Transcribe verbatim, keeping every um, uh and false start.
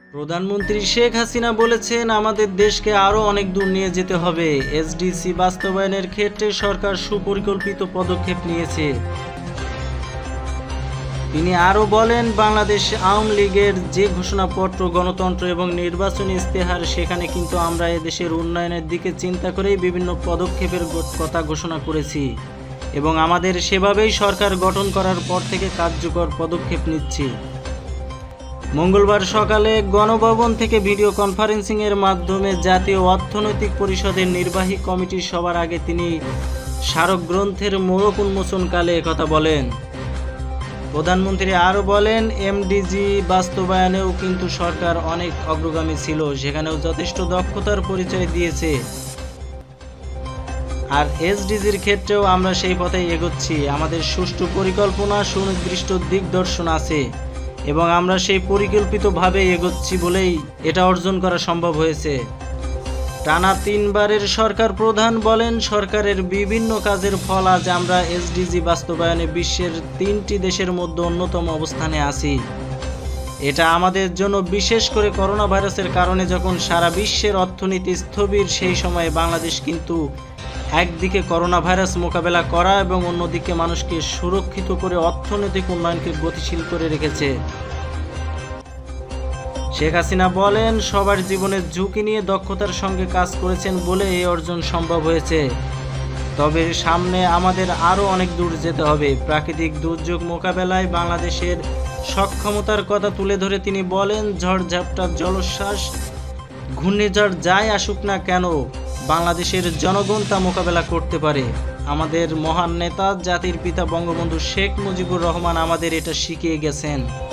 প্রধানমন্ত্রী শেখ হাসিনা বলেছেন, আমাদের দেশকে আরও অনেক দূর নিয়ে যেতে হবে। এসডিজি বাস্তবায়নের ক্ষেত্রে সরকার সুপরিকল্পিত পদক্ষেপ নিয়েছে। তিনি আরও বলেন, বাংলাদেশ আওয়ামী লীগের যে ঘোষণাপত্র, গণতন্ত্র এবং নির্বাচনী ইশতেহার, সেখানে কিন্তু আমরা এদেশের উন্নয়নের দিকে চিন্তা করেই বিভিন্ন পদক্ষেপের কথা ঘোষণা করেছি এবং আমাদের সেভাবেই সরকার গঠন করার পর থেকে কার্যকর পদক্ষেপ নিচ্ছি। মঙ্গলবার সকালে গণভবন থেকে ভিডিও কনফারেন্সিংয়ের মাধ্যমে জাতীয় অর্থনৈতিক পরিষদের নির্বাহী কমিটির সবার আগে তিনি স্মারক গ্রন্থের মোড়ক উন্মোচনকালে একথা বলেন। প্রধানমন্ত্রী আরও বলেন, এমডিজি বাস্তবায়নেও কিন্তু সরকার অনেক অগ্রগামী ছিল, সেখানেও যথেষ্ট দক্ষতার পরিচয় দিয়েছে। আর এসডিজির ক্ষেত্রেও আমরা সেই পথে এগোচ্ছি। আমাদের সুষ্ঠু পরিকল্পনা, সুনির্দিষ্ট দিকদর্শন আছে এবং আমরা সেই পরিকল্পিতভাবে এগোচ্ছি বলেই এটা অর্জন করা সম্ভব হয়েছে। টানা তিনবারের সরকার প্রধান বলেন, সরকারের বিভিন্ন কাজের ফল আজ আমরা এসডিজি বাস্তবায়নে বিশ্বের তিনটি দেশের মধ্যে অন্যতম অবস্থানে আছি। এটা আমাদের জন্য, বিশেষ করে করোনা ভাইরাসের কারণে যখন সারা বিশ্বের অর্থনীতি স্থবির, সেই সময়ে বাংলাদেশ কিন্তু একদিকে করোনা ভাইরাস মোকাবেলা করা এবং অন্যদিকে মানুষকে সুরক্ষিত করে অর্থনৈতিক উন্নয়নকে গতিশীল করে রেখেছে। শেখ হাসিনা বলেন, সবার জীবনের ঝুঁকি নিয়ে দক্ষতার সঙ্গে কাজ করেছেন বলে এই অর্জন সম্ভব হয়েছে। তবে সামনে আমাদের আরও অনেক দূর যেতে হবে। প্রাকৃতিক দুর্যোগ মোকাবেলায় বাংলাদেশের সক্ষমতার কথা তুলে ধরে তিনি বলেন, ঝড়ঝাপটা, জলোচ্ছ্বাস, ঘূর্ণিঝড় যাই আসুক না কেন, বাংলাদেশের জনগণ তা মোকাবেলা করতে পারে। আমাদের মহান নেতা, জাতির পিতা বঙ্গবন্ধু শেখ মুজিবুর রহমান আমাদের এটা শিখিয়ে গেছেন।